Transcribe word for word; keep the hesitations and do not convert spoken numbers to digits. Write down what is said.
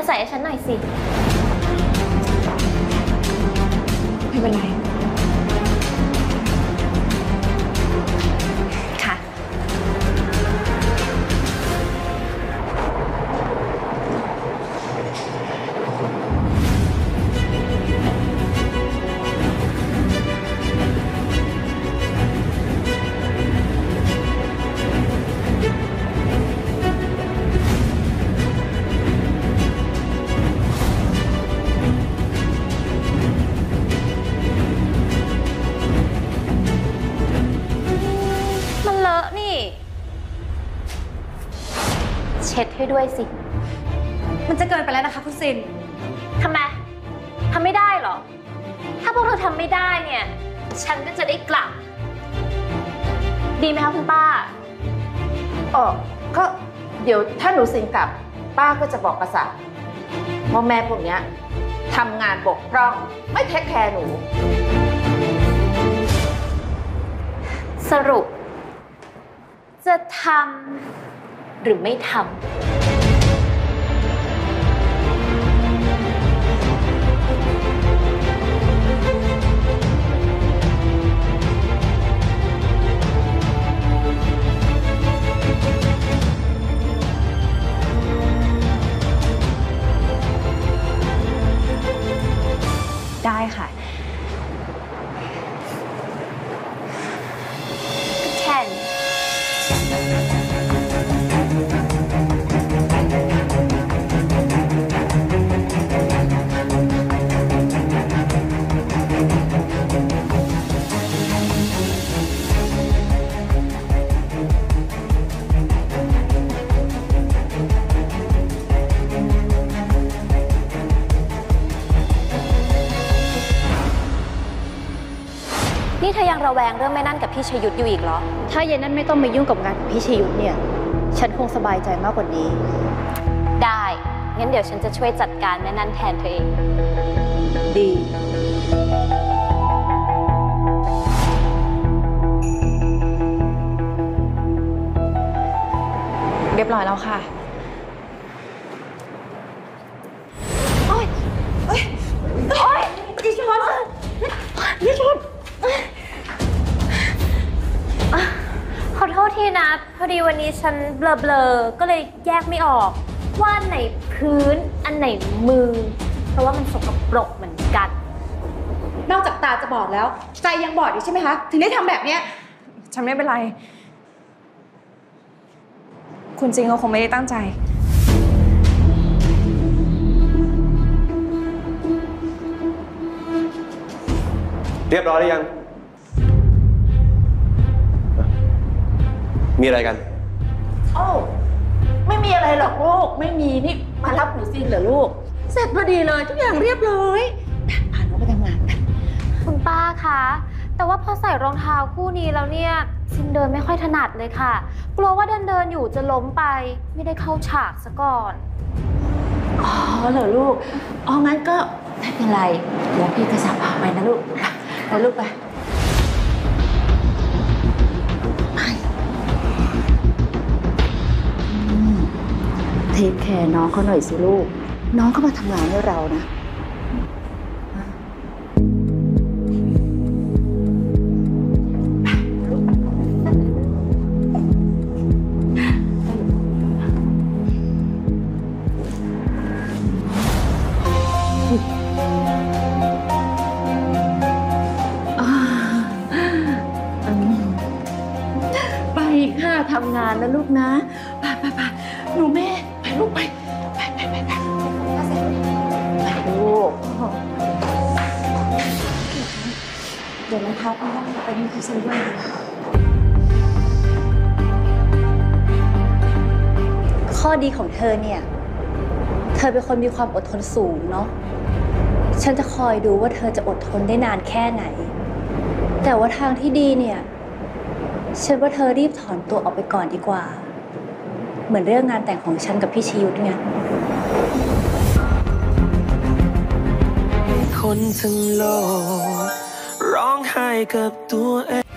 ใส่ให้ฉันหน่อยสิไม่เป็นไรค่ะเช็ดให้ด้วยสิมันจะเกินไปแล้วนะคะคุณซินทำไมทำไม่ได้เหรอถ้าพวกเธอทำไม่ได้เนี่ยฉันก็จะได้กลับดีไหมคะคุณป้าอ๋อก็เดี๋ยวถ้าหนูซินกลับป้าก็จะบอกกษัตริย์ว่าแม่พวกเนี้ยทำงานบกพร่องไม่เทคแคร์หนูสรุปจะทำหรือไม่ทำได้ค่ะแค่นี่เธอยังระแวงเรื่องแม่นั่นกับพี่ชยุทธอยู่อีกเหรอถ้าเย็นนั่นไม่ต้องมายุ่งกับงานของพี่ชยุทธเนี่ยฉันคงสบายใจมากกว่านี้ได้งั้นเดี๋ยวฉันจะช่วยจัดการแม่นั่นแทนเธอเองดีเรียบร้อยแล้วค่ะโอ๊ยโอ๊ยโอ๊ยดิฉันดิฉันขอโทษทีนะพอดีวันนี้ฉันเบลอๆก็เลยแยกไม่ออกว่าอันไหนพื้นอันไหนมือเพราะว่ามันสกปรกเหมือนกันนอกจากตาจะบอดแล้วใจยังบอดอีกใช่ไหมคะถึงได้ทำแบบเนี้ยฉันไม่เป็นไรคุณจริงเขาคงไม่ได้ตั้งใจเรียบร้อยหรือยังมีอะไรกันโอ้ไม่มีอะไรหรอกลูกไม่มีนี่มารับหนูซินเหรอลูกเสร็จพอดีเลยทุกอย่างเรียบร้อยพาหนูไปทำงานกันคุณป้าคะแต่ว่าพอใส่รองเท้าคู่นี้แล้วเนี่ยซินเดินไม่ค่อยถนัดเลยค่ะกลัวว่าเดินเดินอยู่จะล้มไปไม่ได้เข้าฉากซะก่อนอ๋อเหรอลูกอ๋องั้นก็ไม่เป็นไรเดี๋ยวพี่กระสับพาไปนะลูกไปลูกไปเทคแคร์น้องเขาหน่อยสิลูกน้องเขามาทำงานให้เรานะไปค่ะทำงานนะลูกนะไปไปไปหนูแม่ไปลูกไปไปไปไปไปไปลูกเดี๋ยวนะคะพี่ว่าไปนี่คือฉันด้วยข้อดีของเธอเนี่ยเธอเป็นคนมีความอดทนสูงเนาะฉันจะคอยดูว่าเธอจะอดทนได้นานแค่ไหนแต่ว่าทางที่ดีเนี่ยฉันว่าเธอรีบถอนตัวออกไปก่อนดีกว่าเหมือนเรื่องงานแต่งของฉันกับพี่ชยุทธไงคนทั้งโลกร้องไห้กับตัวเอง